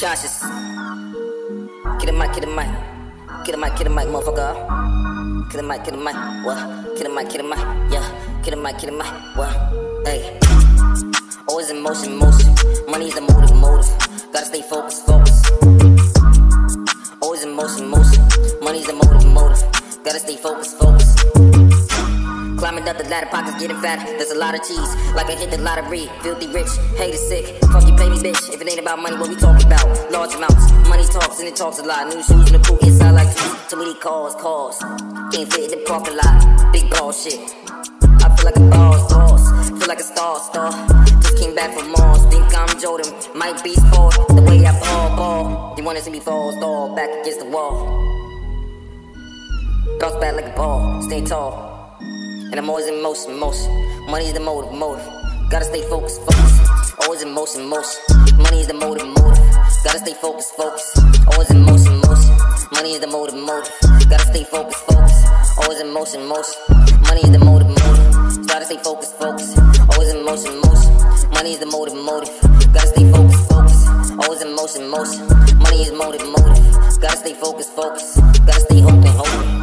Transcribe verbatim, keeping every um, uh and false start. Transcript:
conscious. Get a mic, get a mic. Get a mic, get a mic, motherfucker. Get a mic, get a mic, what? Get a mic, get a mic, yeah. Get a mic, get a mic, what? Hey. Always in motion, motion. Money's the motive, motive. Gotta stay focused, focused. Always in motion, motion. Money's the motive, motive. Gotta stay focused, focused. Climbing up the ladder, pockets getting fatter. There's a lot of cheese, like I hit the lottery. Filthy rich, haters sick. Fuck you, pay me, bitch. If it ain't about money, what we talking about? Large amounts, money talks and it talks a lot. New shoes in the boot, inside like juice. Too many cars, cars. Can't fit in the parking lot. Big ball shit. I feel like a boss, boss. Feel like a star, star. Just came back from Mars. Think I'm Jordan, might be sport. The way I ball, ball. You wanna see me fall, stall, back against the wall. Bounce back like a ball, stay tall. And I'm always in motion, motion. Money is the motive, motive. Gotta stay focused, focused. Always in motion, motion. Money is the motive, motive. Gotta stay focused, focused. Always in motion, motion. Money is the motive, motive. Gotta stay focused, focused. Always in motion, motion. Money is the motive, motive. Gotta stay focused, focused. Always in motion, motion. Money is the motive, motive. Gotta stay focused, focused. Always in motion, motion. Money is motive, motive. Gotta stay focused, focused. Gotta stay hoping, hoping.